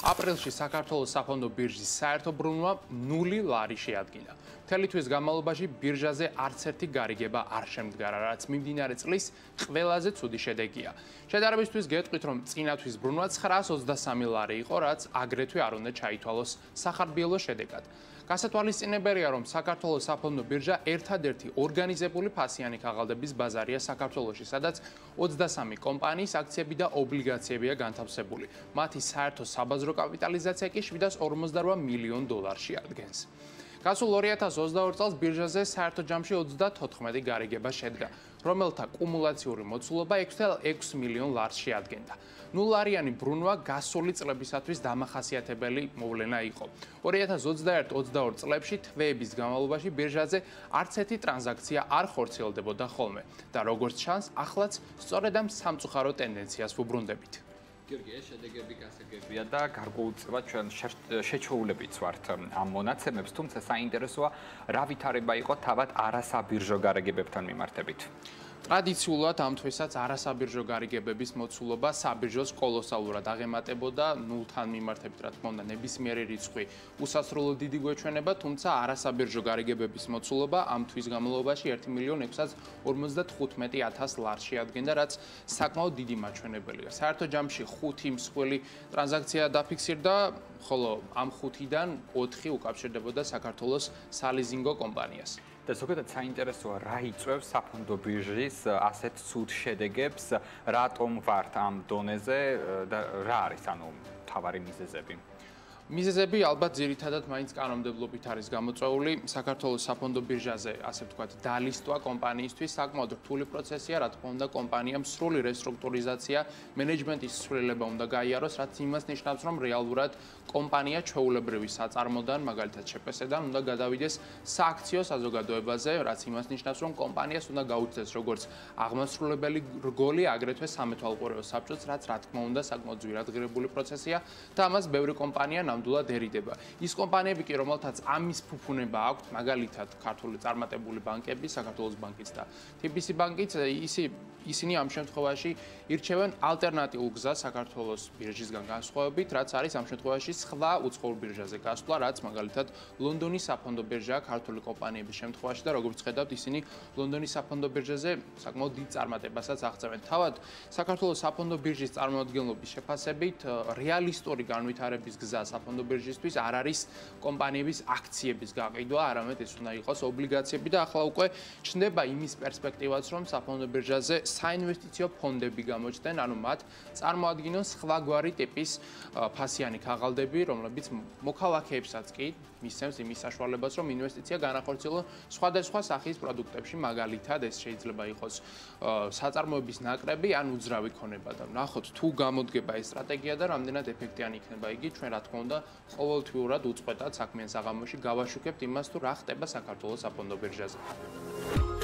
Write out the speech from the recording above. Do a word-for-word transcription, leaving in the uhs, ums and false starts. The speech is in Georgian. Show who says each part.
Speaker 1: აპრილში საქართველოს საფონდო ბირჟის საერთო ბრუნვა ნული ლარი შეადგინა. მთელი თვის განმავლობაში ბირჟაზე არც ერთი გარიგება არ შემდგარა, რაც მიმდინარე წლის ყველაზე ცუდი შედეგია. შედარებისთვის გეტყვით, რომ წინა თვის ბრუნვა ცხრაას ოცდასამი ლარი იყო, რაც აგრეთვე არ უნდა ჩაითვალოს სახარბიელო შედეგად. გასათვალისწინებელია, რომ საქართველოს საფონდო ბირჟა ერთადერთი ორგანიზებული ფასიანი ქაღალდების ბაზარია საქართველოში, სადაც ოცდასამი კომპანიის აქციები და ობლიგაციებია განთავსებული. მათი საერთო საბაზრო კაპიტალიზაცია კი შვიდას ორმოცდარვა მილიონ დოლარში ადგენს. გასულ ორი ათას ოცდაორ წელს ბირჟაზე საერთო ჯამში ოცდათოთხმეტი გარიგება შედგა, რომელთა კუმულაციური მოცულობა ექვსი ათას ექვსი მილიონ ლარს შეადგენდა. ნულარიანი ბრუნვა გასული წლებისათვის დამახასიათებელი მოვლენა იყო. ორი ათას ოცდაერთ ოცდაორ წლებში თვეების განმავლობაში ბირჟაზე არც ერთი ტრანზაქცია არ ხორციელდებოდა ხოლმე და როგორც ჩანს, ახლაც სწორედ ამ სამწუხარო ტენდენციას ვუბრუნდებით.
Speaker 2: გიორგი, ეს შედეგები გასაგებია და გარკვეულწილად ჩვენ შეჩვეულებიც ვართ ამ მონაცემებს, თუმცა საინტერესოა, რა ვითარება იყო თავად არასაბირჟო გარიგებებთან მიმართებით.
Speaker 1: ტრადიციულად ამ თვესაც არასაბირჟო გარიგებების მოცულობა საბირჟოს კოლოსალურად აღემატებოდა ნულთან მიმართებით, რა თქმა უნდა, ნებისმიერი რიცხვი უსასრულო დიდი გვეჩვენება, თუმცა არასაბირჟო გარიგებების მოცულობა ამ თვის განმავლობაში ერთი მილიონ ექვსას ორმოცდათხუთმეტი ათას ლარს შეადგენდა, რაც საკმაოდ დიდი მაჩვენებელია. საერთო ჯამში ხუთი მსხვილი ტრანზაქცია დაფიქსირდა, ხოლო ამ ხუთიდან ოთხი უკავშირდებოდა საქართველოს სალიზინგო კომპანიას.
Speaker 2: და ზოგადად საინტერესოა, რა იწვევს საფონდო ბირჟის ასეთ ცუდ შედეგებს, რატომ ვართ ამ დონეზე და რა არის ანუ მთავარი მიზეზები?
Speaker 1: მიზეზები ალბათ ძირითადად მაინც კანონმდებლობით არის გამოწვეული. საქართველოს საფონდო ბირჟაზე, ასე ვთქვათ, დალისტვა კომპანიისთვის საკმაოდ რთული პროცესია, რა თქმა უნდა, კომპანიამ სრული რესტრუქტურიზაცია, მენეჯმენტის ცვლილება უნდა გაიაროს, რაც იმას ნიშნავს, რომ რეალურად კომპანია ჩვეულებრივი საწარმოდან, მაგალითად შეპესედან, უნდა გადავიდეს სააქციო საზოგადოებაზე, რაც იმას ნიშნავს, რომ კომპანიას უნდა გაუწდეს როგორც აღმასრულებელი რგოლი, აგრეთვე სამეთვალყურეო საბჭოც, რაც რა თქმა უნდა, საკმაოდ ძვირადღირებული პროცესია და ამას ბევრი კომპანია ნამდვილად ერიდება. ის კომპანიები კი, რომელთაც ამის ფუფუნება აქვთ, მაგალითად, ქართული წარმატებული ბანკები, საქართველოს ბანკიც და თი ბი სი ბანკიც, ისინი ამ შემთხვევაში ირჩევენ ალტერნატიულ გზას საქართველოს ბირჟისგან განსხვავებით, რაც არის ამ შემთხვევაში სხვა უცხოურ ბირჟაზე გასვლა, რაც მაგალითად ლონდონის საფონდო ბირჟაა ქართული კომპანიების შემთხვევაში და როგორც ხედავთ, ისინი ლონდონის საფონდო ბირჟაზე საკმაოდ დიდ წარმატებასაც აღწევენ. თავად საქართველოს საფონდო ბირჟის წარმომადგენლობის შეფასებით, რეალისტური განვითარების გზა საფონდო ბირჟისთვის არ არის კომპანიების აქციების გაყიდვა, არამედ ეს უნდა იყოს ობლიგაციები და ახლა უკვე ჩნდება იმის პერსპექტივაც, რომ საფონდო ბირჟაზე საინვესტიციო ფონდები გამოჩნდნენ, ანუ მათ წარმოადგენენ სხვაგვარი ტიპის ფასიანი ქაღალდები, რომლებიც მოქალაქეებსაც კი მისცემს იმის საშუალებას, რომ ინვესტიცია განახორციელონ სხვადასხვა სახის პროდუქტებში, მაგალითად ეს შეიძლება იყოს საწარმოების ნაკრები ან უძრავი ქონება და ნახოთ თუ გამოდგება ეს სტრატეგია და რამდენად ეფექტიანი იქნება იგი, ჩვენ რა თქმა უნდა ყოველთვიურად უწყვეტად საქმიან საღამოში გავაშუქებთ იმას, თუ რა ხდება საქართველოს საფონდო ბირჟაზე.